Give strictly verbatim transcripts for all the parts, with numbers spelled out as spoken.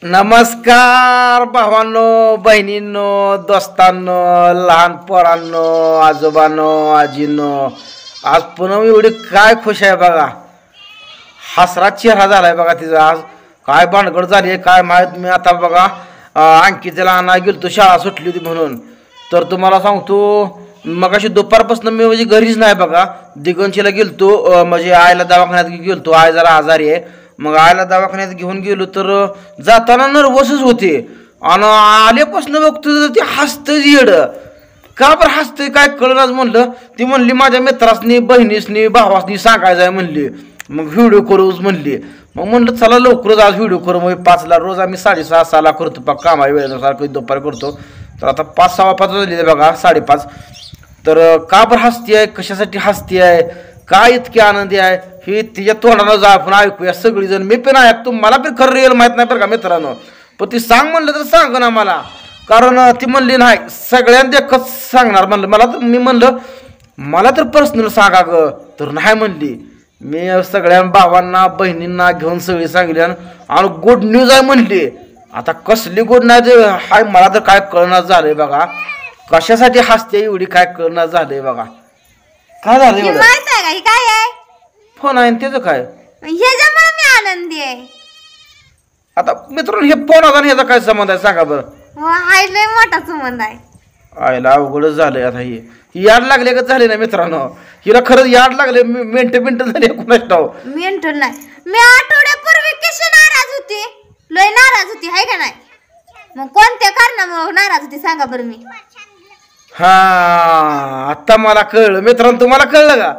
नमस्कार भावांनो, बहिणींनो, दोस्तांनो, लहान पोरांनो, आजोबांनो, आजींनो. आज पुन्हा एवढी काय खुश आहे बघा. हसरा चेहरा झालाय बघा तिचा. आज काय भानगड झाली काय माहीत. मी आता बघा अंकितेला आणा गेलो, शाळा सुटली होती म्हणून. तर तुम्हाला सांगतो मगाशी दुपारपासून मी म्हणजे घरीच नाही बघा. दिगंशीला गेलतो, म्हणजे आईला दवाखान्यात गेलतो. आई जरा आजारी आहे. मग आईला दवाखान्यात घेऊन गेलो तर जाताना नर्वसच होते. आणि आल्यापासून बघतो ते हसतं येड. का बरं हसतंय काय कळणाच म्हणलं. ती म्हणली माझ्या मित्रासनी, बहिणीसनी, भावासनी सांगायचं आहे म्हणली. मग व्हिडिओ करूच म्हणली. मग म्हणलं चला लवकरच आज व्हिडिओ करू. मग पाचला रोज आम्ही साडेसहा सहाला करतो पक्का कामा वेळेनुसार, कधी दुपारी करतो. तर आता पाच सहा पाच वाजले बघा, साडेपाच. तर का बरं हसती आहे, कशासाठी हसती आहे, काय इतकी आनंदी आहे हे तिच्या तोंडानं जा आपण ऐकूया सगळीजण. मी पण ऐकतो, मला पण खरं रिअल माहीत नाही बरं का मित्रांनो. पण ती सांग म्हणलं तर सांग ना मला. कारण ती म्हणली नाही सगळ्यांना देखत सांगणार म्हणलं. मला तर मी म्हणलं मला तर पर्सनल सांगा ग. तर नाही म्हणली. मी सगळ्या भावांना बहिणींना घेऊन सगळी सांगली आणि गुड न्यूज आहे म्हणली. आता कसली गुड न्यूज हाय मला तर काय कळणार झालंय बघा. कशासाठी हसते एवढी काय कळणार झालंय बघा. काय झालं एवढं काय आहे फोन आहे त्याचं काय. ह्याच्यामुळे मी आनंदी आहे. आता मित्रांनो हे फोन आता ह्याचा काय संबंध आहे सांगा बरं. हो हाय लय मोठा संबंध आहे. आयला अवघडच झालंय आता. ही याड लागले का झाले ना मित्रांनो. हिला खरंच याड लागले. मिनट मिनट झाले कुणाच ठाव. मिनट नाही. मी आठवड्यापूर्वी कशी नाराज होती, लय नाराज होती हाय का नाही. मग कोणत्या कारणामुळे नाराज होती सांगा बरं. मी हा आता मला कळलं मित्रांनो. तुम्हाला कळलं का.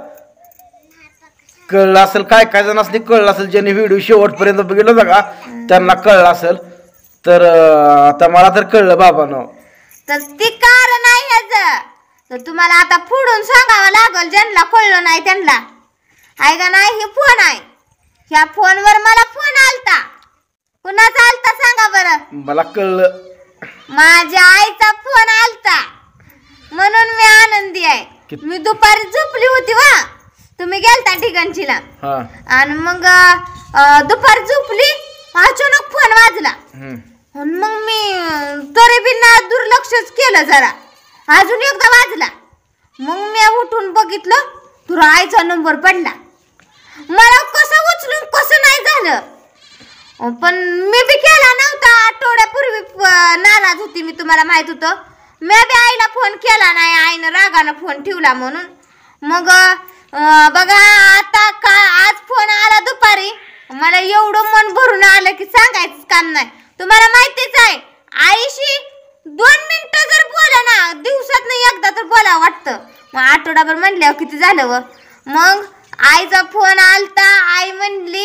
कळलं असेल काय काय जण असले कळलं असेल ज्यांनी व्हिडिओ शेवटपर्यंत बघितलं बघा त्यांना कळलं असेल. तर आता मला तर कळलं बाबांनो. तर ते कारण आहे ह्याचं. तर तुम्हाला आता पुढून सांगावं लागल ज्यांना कळलं नाही त्यांना. आहे का नाही. हे फोन आहे. ह्या फोनवर मला फोन आलता. कुणाचा आलता सांगा बरं. मला कळलं माझ्या आईचा फोन आलता म्हणून मी आनंदी आहे. मी दुपारी झोपली होती वा. तुम्ही गेलता ठिकाणचीला आणि मग दुपारी झोपली अचानक फोन वाजला. मग मी तरी बी ना दुर्लक्षच केलं जरा. अजून एकदा वाजला. मग मी उठून बघितलं तुला आईचा नंबर पडला. मला कसं उचलून कसं नाही झालं. पण मी बी केला नव्हता. आठवड्यापूर्वी नाराज होती मी तुम्हाला माहित होतं. मी बी आईला फोन केला नाही. आईनं रागानं फोन ठेवला म्हणून. मग बघा आता का आज फोन आला दुपारी. मला एवढं मन भरून आलं की सांगायचं काम नाही. तुम्हाला माहितीच आहे आईशी दोन मिनिटं जर बोला ना दिवसात नाही एकदा तर बोला वाटतं. मग आठवडाभर म्हणल्यावर किती झालं व. मग आईचा फोन आलता. आई म्हणली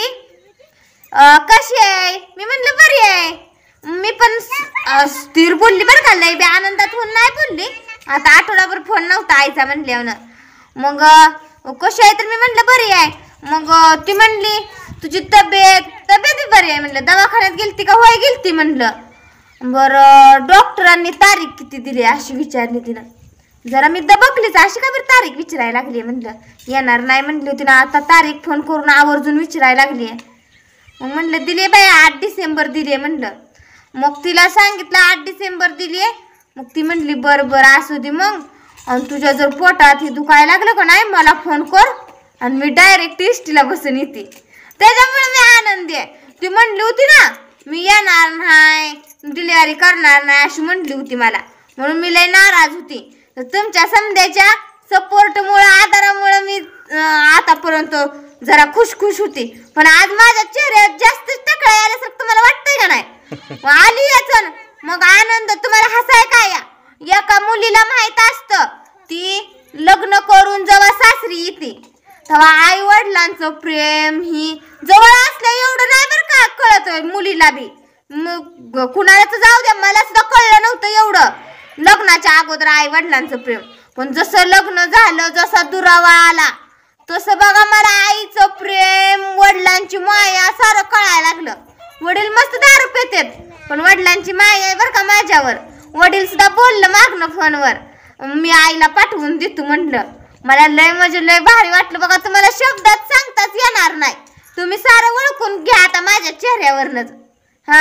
कशी आहे. मी म्हणलं बरी आहे. मी पण स्थिर बोलली बरं का. लय बी आनंदात होऊन नाही बोलली. आता आठवडाभर फोन नव्हता आईचा म्हणल्यावर. मग कशी आहे तर मी म्हणलं बरी आहे. मग ती म्हणली तुझी तब्येत तब्येत बरी आहे म्हणलं. दवाखान्यात गेलती का. होय गेलती म्हणलं. बरं डॉक्टरांनी तारीख किती दिली अशी विचारली तिनं. जरा मी दबकलीच अशी का बरं तारीख विचारायला लागली म्हणलं. येणार नाही म्हणली होती ना. आता तारीख फोन करून आवर्जून विचारायला लागली आहे. मग म्हणलं दिली बाई आठ डिसेंबर दिली आहे म्हणलं. मग तिला सांगितलं आठ डिसेंबर दिली आहे. मग ती म्हणली बरं बरं असू दे मग. आणि तुझ्या जर पोटात हे दुखायला लागलं का नाही मला फोन कर आणि मी डायरेक्ट इष्टीला बसून येते. त्याच्यामुळे मी आनंदी आहे. ती म्हणली होती ना मी येणार नाही डिलिव्हरी करणार नाही अशी म्हणली होती मला. म्हणून मी लय नाराज होती. तर तुमच्या समध्याच्या सपोर्टमुळे आधारामुळे मी आतापर्यंत जरा खुश खुश होती. पण आज माझ्या चेहऱ्यात जास्त टकळा आल्यासारखं तुम्हाला वाटतंय का नाही. आली याच मग आनंद तुम्हाला हसाय काय. एका मुलीला माहित असतं ती लग्न करून जेव्हा सासरी येते तेव्हा आई वडिलांचं प्रेम ही जवळ असलं एवढं नाही बरं का कळत मुलीला बी. मग कुणाला तर जाऊ द्या मला सुद्धा कळलं नव्हतं एवढं लग्नाच्या अगोदर आई वडिलांचं प्रेम. पण जसं लग्न झालं जसा दुरावा आला तसं बघा मला आईचं प्रेम वडिलांची माया सारं कळायला लागलं. वडील मस्त दारू पितात पण वडिलांची माया आहे बरं का माझ्यावर. वडील सुद्धा बोललं मागणं फोनवर मी आईला पाठवून देतो म्हणलं. मला लय म्हणजे लय भारी वाटलं बघा. तुम्हाला शब्दात सांगताच येणार नाही. तुम्ही सारं ओळखून घ्या आता माझ्या चेहऱ्यावरनच. हा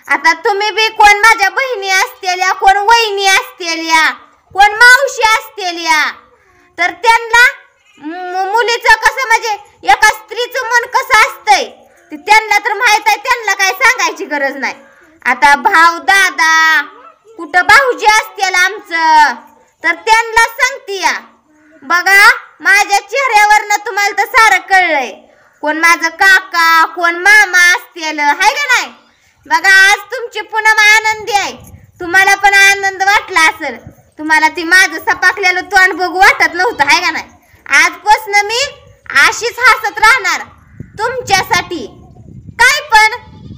आता तुम्ही बी कोण माझ्या बहिणी असतेल्या, कोण वहिनी असतेल्या, कोण मावशी असतेल्या, तर त्यांना मुलीचं कसं म्हणजे एका स्त्रीचं मन कसं असतंय ते त्यांना तर माहित आहे, त्यांना काय सांगायची गरज नाही. आता भाऊ दादा कुठं भाऊजी असतील आमचं तर त्यांना सांगते या. बघा माझ्या चेहऱ्यावरनं तुम्हाला तर सारं कळलंय, कोण माझं काका कोण मामा असतील हाय का नाही. बघा आज तुमची पूनम आनंदी आहे, तुम्हाला पण आनंद वाटला असेल, तुम्हाला ती माझं सपाकलेलं तोंड बघू वाटत नव्हतं हाय का नाही. आजपासून मी अशीच हसत राहणार तुमच्यासाठी, काय पण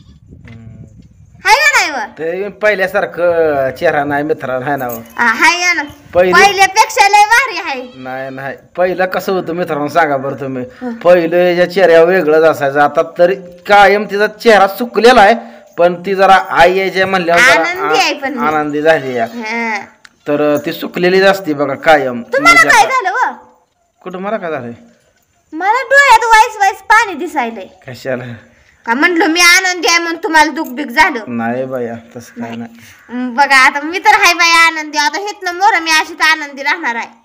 हाय का नाही. व ते पहिल्यासारखं चेहरा नाही मित्रा आहे ना. हाय ना, पहिले- पहिल्यापेक्षा लय भारी आहे. नाही नाही पहिलं कसं होतं मित्रांनो सांगा बरं तुम्ही. पहिलं याच्या चेहऱ्यावर वेगळंच असायचं, आता तरी कायम तिचा चेहरा सुकलेला आहे, पण ती जरा आई यायच्या म्हणल्यावर आनंदी आहे पण जरा मी. आनंदी झाली या. हा. तर ती सुकलेलीच असते बघा कायम. तुम्हाला म्हणजे काय आता- झालं व? कुठं मला काय झालंय? मला डोळ्यात वाईस वाईस पाणी दिसायलंय. कशाला? का म्हणलं मी आनंदी आहे म्हणून तुम्हाला दुःख बिक झालं. नाही बाया तसं काय नाही. हं, बघा आता मी तर हाय बाई आनंदी, आता हेतनं मोर मी अशीच आनंदी राहणार आहे.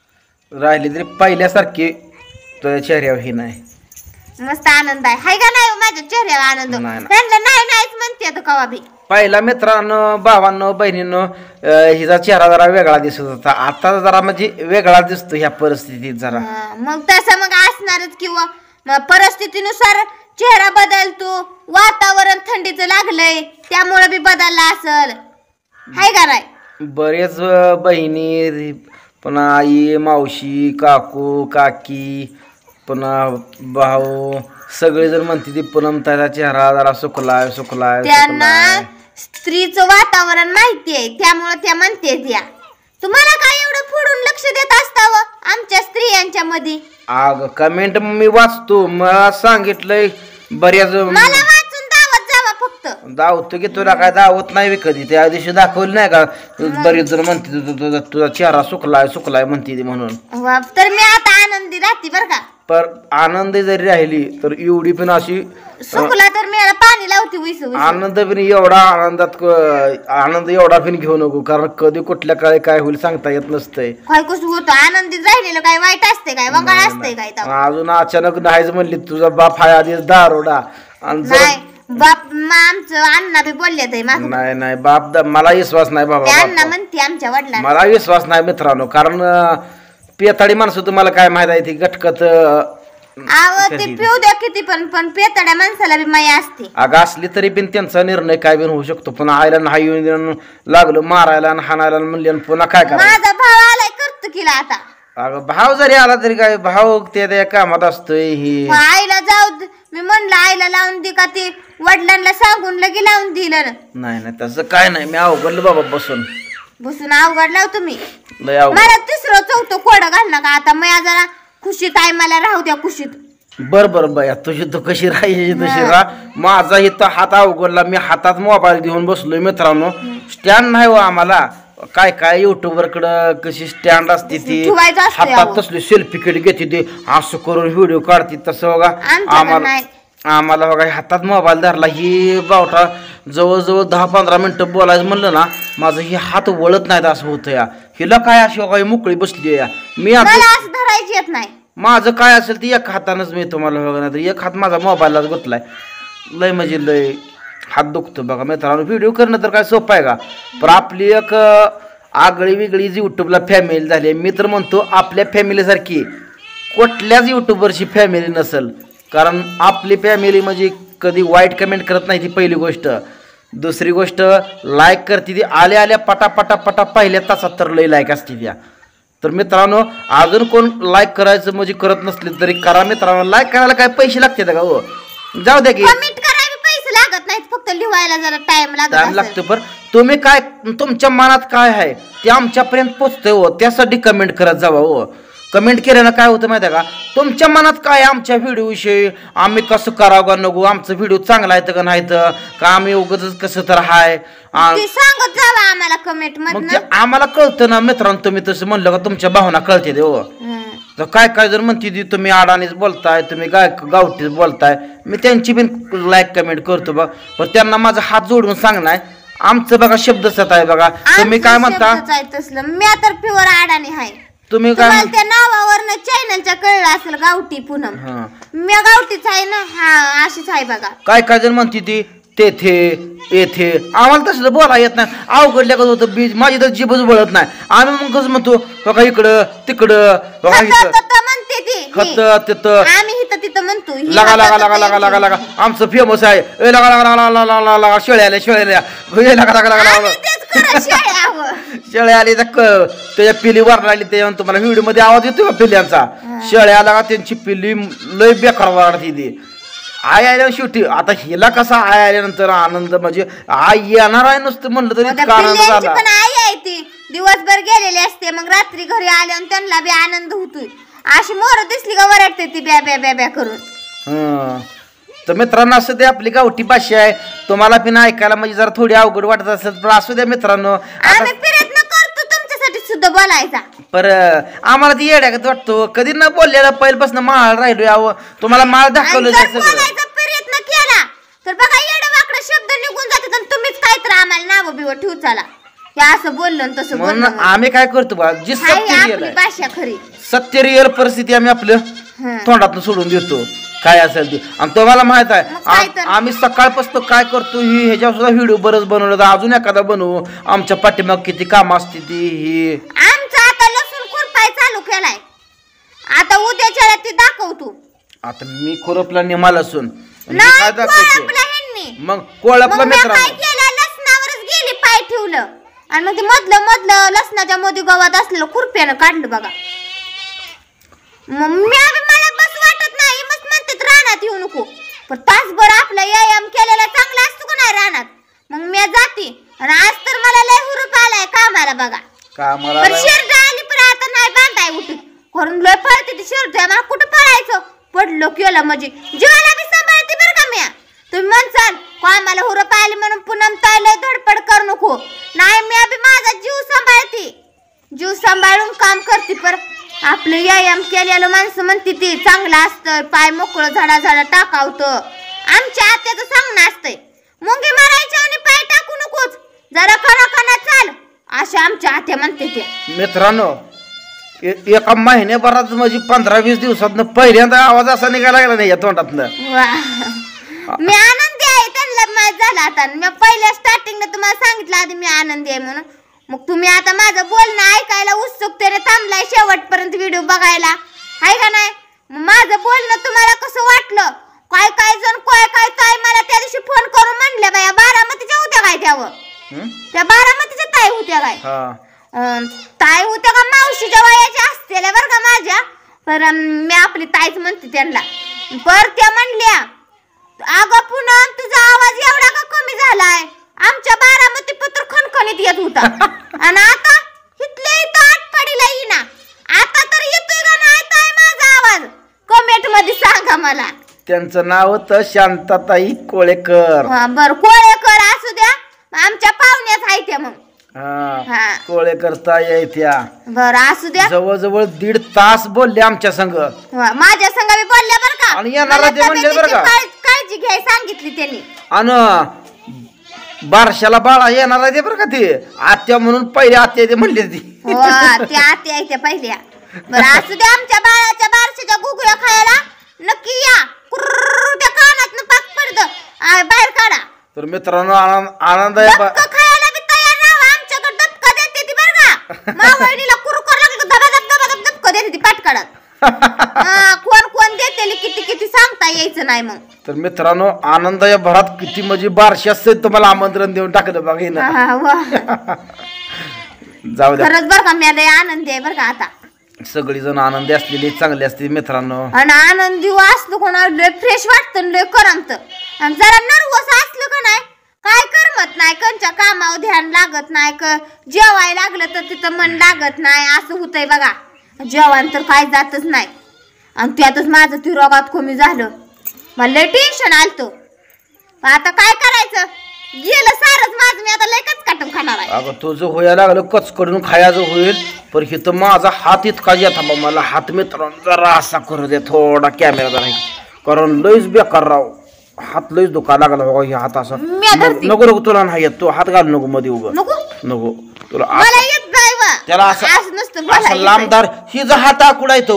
राहिली तरी पहिल्यासारखी तुझ्या चेहऱ्यावर ही नाही. मस्त आनंद आहे हाय का नाही. माझ्या चेहऱ्यावर आनंद नाही, नाही. त्यांना नाही नाहीच म्हणते आता कवा बी. पहिला मित्रांनो भावांनो बहिणींनो अं, हिचा चेहरा जरा वेगळा दिसत होता, आता जरा म्हणजे वेगळा दिसतो ह्या परिस्थितीत जरा. हं, मग तसं मग असणारच किंवा मग परिस्थितीनुसार चेहरा बदलतो, वातावरण थंडीचं लागलंय त्यामुळे बी बदलला असल हाय का नाही. बरेच अं, बहिणी पुन्हा आई मावशी काकू काकी पुन्हा भाऊ सगळेजण म्हणते ती पूनम त्याचा चेहरा जरा सुकलाय सुकलाय त्यांना सुकलाय. स्त्रीचं वातावरण माहिती आहे त्यामुळे त्या म्हणते त्या. तुम्हाला काय एवढं फोडून लक्ष देत असतावं आमच्या स्त्रियांच्या मध्ये. अग कमेंट मी वाचतो, मला सांगितलंय बऱ्याच मला वाचून दावत जावा फक्त. दावतो की तुला काय दावत नाही बी कधी. त्या दिवशी दाखवलं नाही का बरेच जण म्हणते तु- तुझा तुझा चेहरा सुकलाय सुकलाय म्हणते ती म्हणून. वा, तर मी आता आनंदी राहते बर का. पर आनंद जरी राहिली तर एवढी पण अशी सुकला तर मी याला पाणी लावते विसू विसू. आनंद पण एवढा आनंदात क- आनंद एवढा पण घेऊ नको, कारण कधी कुठल्या काळी काय होईल सांगता येत नसतंय. काय कसं होतं आनंदीत राहिलेलं काय वाईट असते काय वंगाळ असते काय तेव्हा? अजून अचानक नाहीच म्हणली तुझा बाप हाय आधीच दारोडा आणि जर- नाही बाप मा आमचं अण्णा बी बोलले ते मागं. नाही नाही बाप दा- मला विश्वास नाही बाबा ते अण्णा बापावर. म्हणते आमच्या वडिलांना. मला विश्वास नाही मित्रांनो, कारण अं, पेताडी माणसं तुम्हाला काय माहित आहे ती गटकत आव ते पिऊ द्या किती पण पण पेतड्या माणसाला बी माया असते. अगं असली तरी पण त्यांचा निर्णय काय बिन होऊ शकतो. पुन्हा आईला नाही येऊन लागलं मारायला आणि हाणायला आणि म्हणले आणि पुन्हा काय करायचं. माझा भाव आलाय करतो किला आता. अगं भाव जरी आला तरी काय भाव त्या त्या कामात असतोय ही. मग आईला जाऊ दे. मी म्हणलं आईला लावून दे का ते वडिलांना सांगून लगे लावून दिलं. नाही नाही तसं काय नाही, मी अवघडलं बाबा बसून बसून अवघड लाव तुम्ही. लय अवघड. मला तिसरं चौथं कोड घाल नका आता. मी जरा खुशीत आहे मला राहू द्या खुशीत. बर बर बया तुझी तू कशी राहायची तशी राहा. माझा इथं हात अवघडला, मी हातात मोबाईल घेऊन बसलोय मित्रांनो. स्टँड नाही हो आम्हाला. काय काय युट्यूबर कडं कशी स्टँड असते ती ठेवायचं असतं हातात यावं. तसली सेल्फी किट घेते ते असं करून व्हिडिओ काढते तसं बघा. आमच्याकडं आम्हाला नाही. आम्हाला बघा हातात मोबाईल धरला ही बावटा जवळजवळ दहा पंधरा मिनिटं बोलायचं म्हणलं ना माझं हे हात वळत नाहीत असं होतं या. हिला काय अशी काही मोकळी बसली या. मी आता मला असं धरायची येत नाही. माझं काय असेल ते एक हातानंच मी तुम्हाला बघा, तर एक हात माझा मोबाईललाच गुतलाय. लय म्हणजे लय हात दुखतो बघा मित्रांनो. व्हिडिओ करणं तर काय सोपं आहे का, पण आपली एक आगळी वेगळी जी युट्यूबला फॅमिली झाली आहे. मी तर म्हणतो आपल्या फॅमिलीसारखी कुठल्याच युट्यूबरची फॅमिली नसेल, कारण आपली फॅमिली म्हणजे कधी वाईट कमेंट करत नाही ती पहिली गोष्ट. दुसरी गोष्ट लाईक करते ती आल्या आल्या पटा पटा पटा पहिल्या तासात तर लय लाईक असते त्या. तर मित्रांनो अजून कोण लाईक करायचं म्हणजे करत नसले तरी करा मित्रांनो. लाईक करायला काय पैसे लागते का हो, जाऊ द्या की कमेंट करायला पैसे लागत नाहीत, फक्त लिहायला जरा टाइम लागत टाइम असेल. लागतो. पण तुम्ही काय तुमच्या मनात काय आहे ते आमच्यापर्यंत पोचतंय हो, त्यासाठी कमेंट करत जावा हो. कमेंट केल्यानं काय होतं माहिती आहे का, तुमच्या मनात काय आमच्या व्हिडिओ विषयी आम्ही कसं करावं का नको, आमचं व्हिडिओ चांगला आहे का नाही तर का आम्ही उगाच कसं तर हाय ते सांगत जावा आम्हाला कमेंट मग ते मधनं. आम्हाला कळतं ना मित्रांनो. तुम्ही तसं म्हणलं का तुमच्या भावना कळते ते हो. तर तर काय काय जर म्हणते ती तुम्ही अडाणीच बोलताय, तुम्ही गाय गावठीच बोलताय. मी त्यांची बिन लाईक कमेंट करतो बघ, पण त्यांना माझा हात जोडून सांगणार आमचं बघा शब्दसत आहे बघा. तुम्ही काय म्हणता? मी तर प्युअर अडाणी आहे. तुम्ही काय त्या नावावरनं चॅनलच्या कळलं असेल गावठी पूनम. मी गावठीच आहे ना. हा अशीच आहे बघा. काय काय जण म्हणते ती तेथे येथे, आम्हाला तसं बोला येत नाही. अवघडल्या कसं होतं बीज माझी तर जीभच बळत नाही. आम्ही मग कसं म्हणतो बघा इकडं तिकडं बघा इथं म्हणते ती खत तिथं आम्ही इथं तिथं म्हणतो लगा लगा लगा लगा लगा लगा आमचं फेमस आहे. ए लगा लगा लगा लगा लगा लगा शेळ्या आल्या शेळ्या आल्या हे लगा लगा लगा लगा शेळ्या आली तर त्याच्या पिली वर लागली. त्याच्यावर तुम्हाला व्हिडिओ मध्ये आवाज येतो का पिल्यांचा? शेळ्या लागा त्यांची पिल्ली लय बेकार वाढती ती. आई आल्या शेवटी आता हिला कसा आई आल्यानंतर आनंद म्हणजे आई येणार आहे नुसतं म्हणलं तरी इतका आनंद झाला. पण आई आहे ती दिवसभर गेलेली असते, मग रात्री घरी आल्यावर त्यांना बी आनंद होतोय. अशी मोर दिसली का वरडते ती ब्या ब्या ब्या ब्या करून. हं तर मित्रांनो असं ते आपली गावठी भाषा आहे. तुम्हाला पण ऐकायला म्हणजे जरा थोडी अवघड वाटत असेल पण असू द्या मित्रांनो. आम्ही प्रयत्न करतो तुमच्यासाठी सुद्धा बोलायचा. पर आम्हाला ती येड्यागत वाटतो कधी न बोललेला पहिल्यापासून माळ राहिलो यावं तुम्हाला माळ दाखवलं बोलायचा प्रयत्न केला तर बघा येडं वाकडं शब्द निघून जातात आणि तुम्हीच काय तर आम्हाला नाव बिव ठेवू चला हे असं बोललं तसं बोललं. आम्ही काय करतो बा जी सत्य रिअल आहे भाषा खरी सत्य रिअल परिस्थिती आम्ही आपलं तोंडातून सोडून देतो काय असेल ते. आणि तुम्हाला माहित आहे आम्ही सकाळपासून काय करतो ही ह्याच्यावर सुद्धा व्हिडिओ बरंच बनवलं तर अजून एखादा बनवू. आमच्या पाठीमाग किती काम असते ती ही. आमचं आता लसूण खुरपाय चालू केलाय आता उद्याच्या ते दाखवतो. आता मी खुरपला निमा लसूण काय दाखवतो मग कोळपला मित्रांनो लसणावरच गेली पाय ठेवलं आणि मग ते मधलं मधलं लसणाच्या मध्ये गवत असलेलं खुरप्यानं काढलं बघा. मी मला बस वाटत नाही मस्त म्हणतात रानात येऊ नको पण तासभर आपला व्यायाम केलेला चांगला असतो का नाही रानात. मग मी जाते आणि आज तर मला लय हुरूप आलाय कामाला बघा. कामाला शर्ट आली पण आता नाही बांधाय उठत करून लय पळते ती शर्ट मला कुठं पळायचं पडलो केलं म्हणजे जीवाला बी सांभाळते बरं का मी. तुम्ही म्हणसाल कामाला हुरूप आली म्हणून पुनम ताई लय धडपड करू नको. नाही मी बी माझा जीव सांभाळते जीव सांभाळून काम करते. पर आपलं व्यायाम केलेलं माणसं म्हणते ती चांगलं असतं पाय मोकळं झाडा झाडा टाकावतं. आमच्या आत्याचं सांगणं असतंय मुंगी मारायच्या आणि पाय टाकू नकोच जरा करा करा चाल अशा आमच्या आत्या म्हणते ते. मित्रांनो एका महिन्याभरात म्हणजे पंधरा वीस दिवसात पहिल्यांदा आवाज असा निघायला लागला नाही या तोंडातनं. मी आनंदी आहे त्यांना माहित झालं आता. मी पहिल्या स्टार्टिंगला तुम्हाला सांगितलं आधी मी आनंदी आहे म्हणून. मग तुम्ही आता माझं बोलणं ऐकायला उत्सुकतेने थांबलाय शेवटपर्यंत व्हिडिओ बघायला आहे का नाही. माझं बोलणं तुम्हाला कसं वाटलं? काय काय जण काय काय ताई मला त्या दिवशी फोन करून म्हणल्या बाया बारामतीच्या होत्या काय त्यावर त्या बारामतीच्या ताई होत्या काय ताई होत्या का मावशीच्या वयाच्या असतेल्या बरं का माझ्या. पर मी आपली ताईच म्हणते त्यांना. पर त्या म्हणल्या अगं पुन्हा तुझा आवाज एवढा का कमी झालाय आमच्या बारामती पत्र खणखणीत येत होता आणि आता इथले इथं आटपाडीला येईना आता तर येतोय का नाही ताई माझा आवाज कमेंट मध्ये सांगा मला. त्यांचं नाव होतं शांताताई कोळेकर. हा बर कोळेकर असू द्या आमच्या पाहुण्याच आहे त्या. मग हा कोळेकर ताई आहे त्या. बर असू द्या जवळजवळ दीड तास बोलले आमच्या संग माझ्या संग बी बोलल्या बर का. आणि येणार ते म्हणले बर का काळजी घ्याय सांगितली त्यांनी. आणि बारशाला बाळा येणार आहे ते बरं का ते आत्या म्हणून पहिले आत्या ते म्हणले ती. त्या आत्या आहे त्या पहिल्या. बरं असू द्या आमच्या बाळाच्या बारशाच्या गुगळ्या खायला नक्की या. त्या कानात पाक पडत बाहेर काढा. तर मित्रांनो आनंद आहे खायला बी तयार राहा आमच्याकडे दबका देते ती बरं का. मावळणीला कुरकुर लागलं दबादब दबादब दबका देते ती पाठ काढत. कोण कोण देते किती किती सांगता यायचं नाही. मग तर मित्रांनो आनंद या भरात किती म्हणजे बारशे तुम्हाला आमंत्रण देऊन टाकलं बघ ना. जाऊ द्या खरंच बरं का मी लय आनंदी आहे बरं का. आता सगळी जण आनंदी असलेली चांगली असते मित्रांनो. आणि आनंदी असलो कोणा लय फ्रेश वाटतं लय करमत. आणि जरा नर्वस असलं का नाही काय करमत नाही कंच्या कामावर ध्यान लागत नाही क जेवाय लागलं तर तिथं मन लागत नाही असं होतंय बघा. जेवण तर काय जातच नाही आणि त्यातच माझं ती रोगात कमी झालं मला लय टेन्शन आलतो. आता काय करायचं गेलं सारच माझं मी आता लय कचकाटून खाणार आहे. अगं तुझं होया लागलं कचकडून खायचं होईल पण इथं माझा हात इतका येता बा मला हात मित्रांनो जरा असा करू दे थोडा कॅमेरा जरा कारण लईच बेकार राव हात लईच दुखा लागला बघा हे हात असा नको नको तुला नाही येत तू हात घाल नको मध्ये उग नको तुला त्याला असं लांबदार ही जर हात आकुडा येतो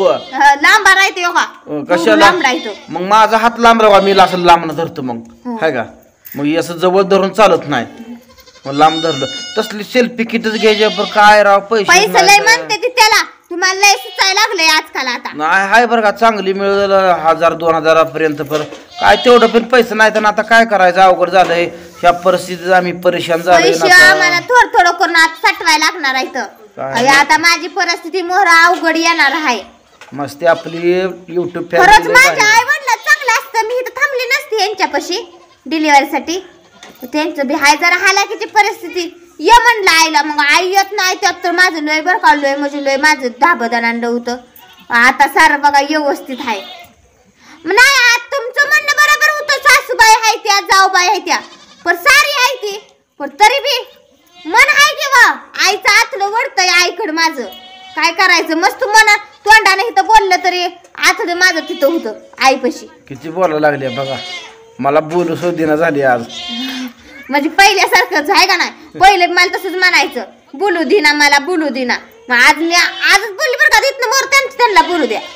कशाला मग माझा हात लांब राहा मी असं लांब धरतो मग हाय का मग असं जवळ धरून चालत नाही मग लांब धरलं तसली सेल्फी किटच घ्यायचे पण काय राव पैसे त्याला तुम्हाला लय सुचायला लागलंय आजकाल आता नाही हाय बरं का चांगली मिळेल हजार दोन हजारापर्यंत पण काय तेवढं पण पैसे नाही तर आता काय करायचं अवघड झालंय ह्या परिस्थितीत आम्ही परेशान झालोय आम्हाला थोडं थोडं करून आता साठवायला लागणार आहे आता माझी परिस्थिती मोहरा अवघड येणार आहे मस्त आपली युट्यूब खरंच माझ्या आई वडिला चांगलं असतं मी इथं थांबली नसती यांच्यापाशी डिलिव्हरीसाठी त्यांचं बी हाय जरा हालाकीची परिस्थिती ये म्हणलं आईला मग आई येत नाही त्यात तर माझं लय बरं का लय म्हणजे लय माझं धाबदान आणलं होतं आता सारं बघा व्यवस्थित आहे नाही आज तुमचं म्हणणं बरोबर होतं सासूबाई आहे त्या जाऊबाई आहे त्या पण सारी आहे ती पण तरी बी मन आहे की वा आईचं आतलं वडतंय आईकडं माझं काय करायचं मस्त मना तोंडाने इथं बोललं तरी आतलं माझं तिथं होतं आईपाशी किती बोलायला लागले बघा मला बोलू सोदिना झाली आज म्हणजे पहिल्यासारखंच आहे का नाही पहिले मला तसंच म्हणायचं बोलू दिना मला बोलू दिना मग आज मी आजच बोलली बरं का तिथनं मोर त्यांचं त्यांना बोलू द्या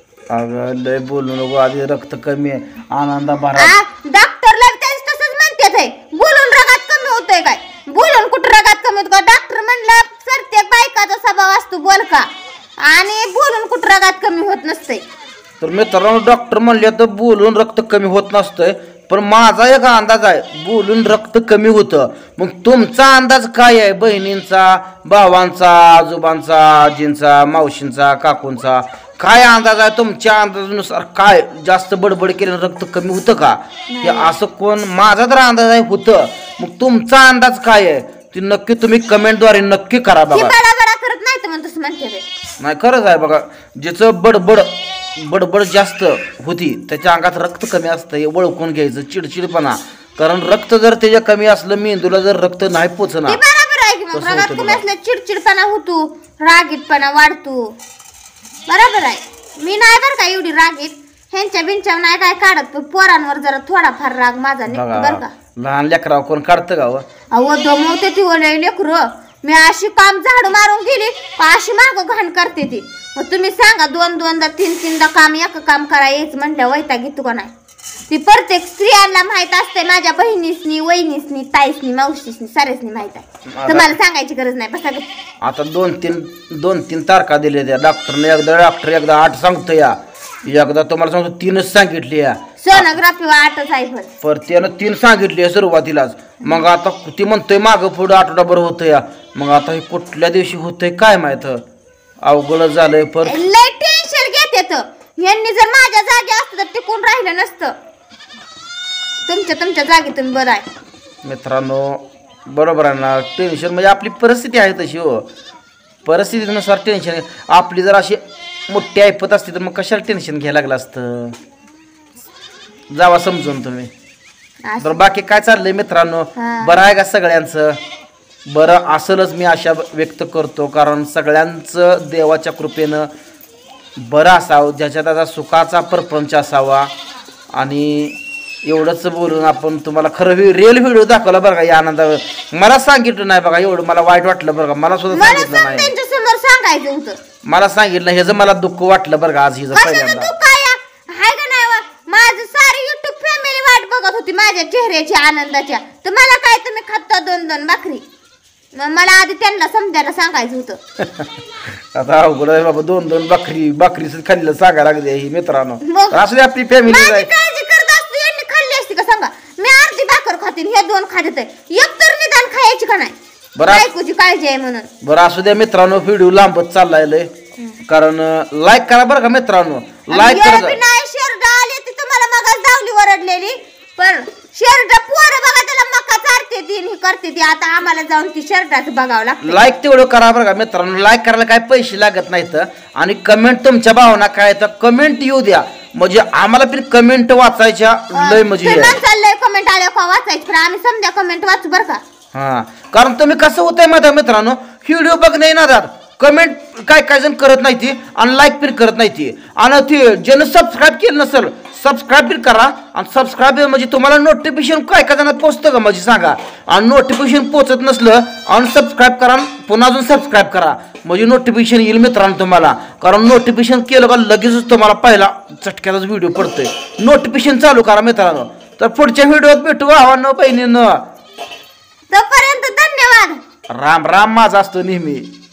अगं लय बोलू नको आधी रक्त कमी आहे आनंदा भरा डॉक्टरला त्यांचं तसंच म्हणतात आहे बोलून रगात कमी होतंय काय बोलून कुठं रगात कमी होत का डॉक्टर म्हणलं प्रत्येक बायकाचा स्वभाव असतो बोल का आणि बोलून कुठं रगात कमी होत नसतंय तर मित्रांनो डॉक्टर म्हणले तर बोलून रक्त कमी होत नसतंय पण माझा एक अंदाज आहे बोलून रक्त कमी होतं मग तुमचा अंदाज काय आहे बहिणींचा भावांचा आजोबांचा आजींचा मावशींचा काकूंचा काय अंदाज आहे तुमच्या अंदाजानुसार काय जास्त बडबड केल्यानं रक्त कमी होतं का हे असं कोण माझा तर अंदाज आहे होतं मग तुमचा अंदाज काय आहे ती नक्की तुम्ही कमेंटद्वारे नक्की करा बघा करत नाही नाही खरंच आहे बघा ज्याचं बडबड बडबड जास्त होती त्याच्या अंगात रक्त कमी असतं हे ओळखून घ्यायचं चिडचिडपणा कारण रक्त जर त्याच्या कमी असलं मेंदूला जर रक्त नाही पोचणार चिडचिडपणा होतो रागीटपणा वाढतो बरोबर आहे मी नाही बरं का एवढी रागीट ह्यांच्या बिंच्या नाही काय काढत पण पोरांवर जरा थोडाफार राग माझा निघतो बरं का लहान लेकराव कोण काढतं का अहो दमवते ती ओले लेकर मी अशी काम झाडू मारून गेली अशी माग घाण करते ती मग तुम्ही सांगा दोन दोनदा तीन तीनदा काम एक काम करा येच म्हटलं वैताग घेतो का नाही ती प्रत्येक स्त्रियांना माहित असते माझ्या बहिणीसनी वहिनीसनी ताईसनी मावशीसनी सारेसनी माहित आहे तुम्हाला सांगायची गरज नाही बस आता दोन तीन दोन तीन तारखा दिल्या त्या डॉक्टरने एकदा डॉक्टर एकदा आठ सांगतो या एकदा तुम्हाला सांगतो तीनच सांगितली या सोनोग्राफी आठच आहे पर त्यानं तीन सांगितली आहे सुरुवातीलाच मग आता ती म्हणतोय मागं पुढं आठवडाभर होतं या मग आता हे कुठल्या दिवशी होतंय काय माहित अवघड झालंय पर लय टेन्शन घेते यांनी जर माझ्या जागी असतं तर टिकून राहिलं नसतं तुमच्या तुमच्या जागेतून बरं आहे मित्रांनो बरोबर आहे ना टेन्शन म्हणजे आपली परिस्थिती आहे तशी हो परिस्थितीनुसार टेन्शन आपली जर अशी मोठी ऐपत असते तर मग कशाला टेन्शन घ्यायला लागलं असतं जावा समजून तुम्ही बरं बाकी काय चाललंय मित्रांनो बरं आहे का सगळ्यांचं बरं असलच मी आशा व्यक्त करतो कारण सगळ्यांचं देवाच्या कृपेनं बरं असावं ज्याच्या त्याचा सुखाचा परपंच असावा आणि एवढंच बोलून आपण तुम्हाला खरं रिअल व्हिडिओ दाखवला बरं का या आनंदावर मला सांगितलं नाही बघा एवढं मला वाईट वाटलं बरं का मला सुद्धा सांगितलं नाही मला सांगितलं ह्याचं मला दुःख वाटलं बरं का आज हिचं पहिल्यांदा माझं सारी युट्यूब फॅमिली वाट बघत होती माझ्या चेहऱ्याची आनंदाच्या तर मला काय तुम्ही खाता दोन दोन भाकरी मला आधी त्यांना समजायला सांगायचं होतं आता अवघड आहे बाबा दोन दोन भाकरी भाकरी खाल्लं सांगायला लागले ही मित्रांनो असली आपली फॅमिली काळजी करत असतो यांनी खाल्ली असती का सांगा मी अर्धी भाकर खाते हे दोन खाते एक तर निदान खायची का नाही बायकोची काळजी आहे म्हणून बरं असू द्या मित्रांनो व्हिडिओ लांबत चाललाय कारण लाईक करा बरं का मित्रांनो लाईक करा शर्ट आली ती तुम्हाला मगाच दावली वरडलेली पण शर्ट पोरं बघा त्याला मका चारते ती हे करते ती आता आम्हाला जाऊन ती शर्टाचं बघावं लागतं लाईक तेवढं करा बरं का मित्रांनो लाईक करायला काय पैसे लागत नाहीत आणि कमेंट तुमच्या भावना काय तर कमेंट येऊ द्या म्हणजे आम्हाला पण कमेंट वाचायच्या लय म्हणजे चाललंय कमेंट आल्या का वाचायची आम्ही समजा कमेंट वाचू बरं का हा कारण तुम्ही कसं होतंय माझ्या मित्रांनो व्हिडिओ बघणे ना कमेंट काय काय जण करत नाही ती आणि लाईक पण करत नाही ती आणि ते ज्यानं सबस्क्राईब केलं नसेल सबस्क्राईब पण करा आणि सबस्क्राईब म्हणजे तुम्हाला नोटिफिकेशन काय काय जणांना पोचतं का म्हणजे सांगा आणि नोटिफिकेशन पोचत नसलं अनसबस्क्राईब करा पुन्हा अजून सबस्क्राईब करा म्हणजे नोटिफिकेशन येईल मित्रांनो तुम्हाला कारण नोटिफिकेशन केलं का लगेचच तुम्हाला पहिला चटक्याचाच व्हिडिओ पडतोय नोटिफिकेशन चालू करा मित्रांनो तर पुढच्या व्हिडिओत भेटू भावांनो बहिणींनो तोपर्यंत धन्यवाद राम राम माझा असतो नेहमी